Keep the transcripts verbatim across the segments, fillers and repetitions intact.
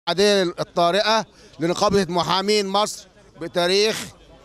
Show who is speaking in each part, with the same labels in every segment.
Speaker 1: العادية الطارئة لنقابة محامين مصر بتاريخ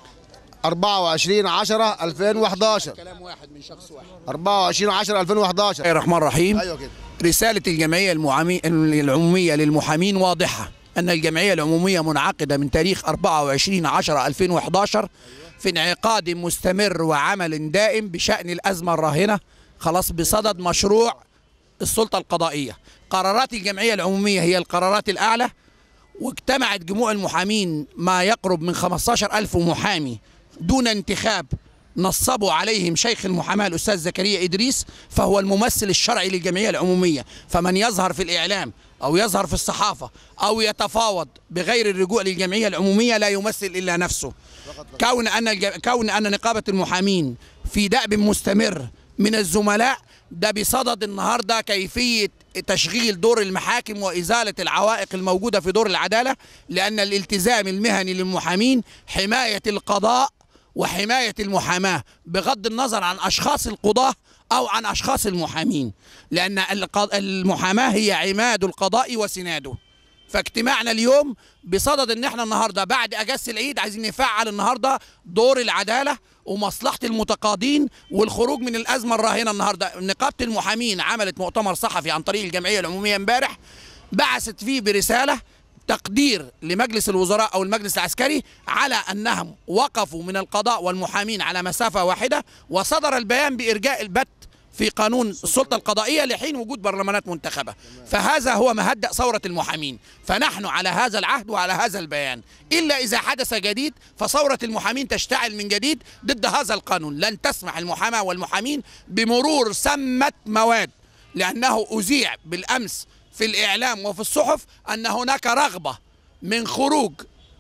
Speaker 1: أربعة وعشرين عشرة ألفين وحداشر.
Speaker 2: كلام واحد من شخص واحد.
Speaker 1: أربعة وعشرين عشرة ألفين وحداشر.
Speaker 2: بسم الله الرحمن الرحيم.
Speaker 1: ايوه كده.
Speaker 2: رسالة الجمعية العمومية للمحامين واضحة، أن الجمعية العمومية منعقدة من تاريخ أربعة وعشرين عشرة ألفين وحداشر في انعقاد مستمر وعمل دائم بشأن الأزمة الراهنة خلاص بصدد مشروع السلطة القضائية. قرارات الجمعية العمومية هي القرارات الأعلى، واجتمعت جموع المحامين ما يقرب من خمسة عشر ألف محامي دون انتخاب نصبوا عليهم شيخ المحاماة الأستاذ زكريا إدريس، فهو الممثل الشرعي للجمعية العمومية. فمن يظهر في الإعلام أو يظهر في الصحافة أو يتفاوض بغير الرجوع للجمعية العمومية لا يمثل إلا نفسه. كون أن الج... كون أن نقابة المحامين في دأب مستمر من الزملاء، ده بصدد النهارده كيفية تشغيل دور المحاكم وإزالة العوائق الموجودة في دور العدالة، لأن الالتزام المهني للمحامين حماية القضاء وحماية المحاماة بغض النظر عن أشخاص القضاة أو عن أشخاص المحامين، لأن المحاماة هي عماد القضاء وسناده. فاجتماعنا اليوم بصدد ان احنا النهارده بعد اجازه العيد عايزين نفعل النهارده دور العداله ومصلحه المتقاضين والخروج من الازمه الراهنه. النهارده نقابه المحامين عملت مؤتمر صحفي عن طريق الجمعيه العموميه امبارح، بعثت فيه برساله تقدير لمجلس الوزراء او المجلس العسكري على انهم وقفوا من القضاء والمحامين على مسافه واحده، وصدر البيان بارجاء البت في قانون السلطة القضائية لحين وجود برلمانات منتخبة. فهذا هو مهدأ ثورة المحامين، فنحن على هذا العهد وعلى هذا البيان، إلا إذا حدث جديد فثورة المحامين تشتعل من جديد ضد هذا القانون. لن تسمح المحاماة والمحامين بمرور سمة مواد، لأنه أذيع بالأمس في الإعلام وفي الصحف أن هناك رغبة من خروج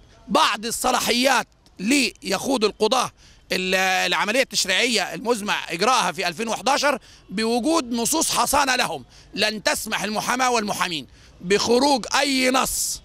Speaker 2: بعض الصلاحيات ليخوض القضاة العملية التشريعية المزمع إجراءها في ألفين وحداشر بوجود نصوص حصانة لهم. لن تسمح المحاماة والمحامين بخروج أي نص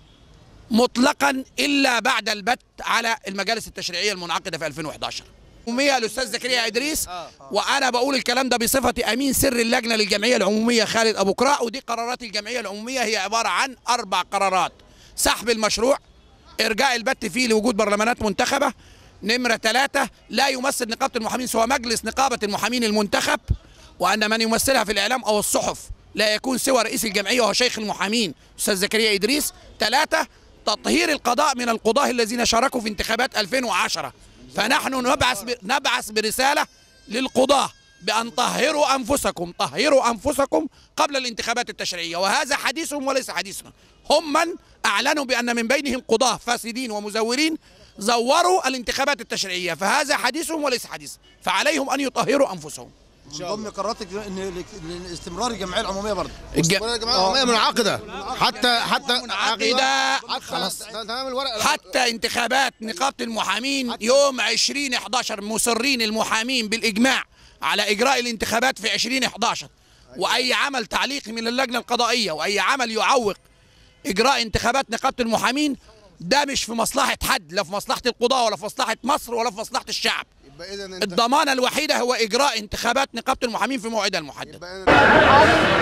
Speaker 2: مطلقا إلا بعد البت على المجالس التشريعية المنعقدة في ألفين وحداشر. العمومية الأستاذ زكريا إدريس، وأنا بقول الكلام ده بصفتي أمين سر اللجنة للجمعية العمومية خالد أبو قراء. ودي قرارات الجمعية العمومية هي عبارة عن أربع قرارات: سحب المشروع، إرجاء البت فيه لوجود برلمانات منتخبة، نمرة ثلاثة لا يمثل نقابة المحامين سوى مجلس نقابة المحامين المنتخب، وأن من يمثلها في الإعلام أو الصحف لا يكون سوى رئيس الجمعية وهو شيخ المحامين أستاذ زكريا إدريس. ثلاثة تطهير القضاء من القضاة الذين شاركوا في انتخابات ألفين وعشرة. فنحن نبعث نبعث برسالة للقضاة بأن طهروا أنفسكم طهروا أنفسكم قبل الانتخابات التشريعية، وهذا حديثهم وليس حديثنا. هم من أعلنوا بأن من بينهم قضاة فاسدين ومزورين زوروا الانتخابات التشريعية، فهذا حديثهم وليس حديث، فعليهم أن يطهروا أنفسهم.
Speaker 3: من ضمن قراراتك ان استمرار الجمعيه العموميه برضه.
Speaker 1: الجمعيه العموميه منعقده حتى حتى
Speaker 2: منعقده خلاص حتى انتخابات نقابه المحامين يوم عشرين إحداشر. مصرين المحامين بالاجماع على اجراء الانتخابات في عشرين إحداشر، واي عمل تعليقي من اللجنه القضائيه واي عمل يعوق اجراء انتخابات نقابه المحامين ده مش في مصلحه حد، لا في مصلحه القضاه ولا في مصلحه مصر ولا في مصلحه الشعب. الضمانه الوحيده هو اجراء انتخابات نقابه المحامين في موعدها المحدد.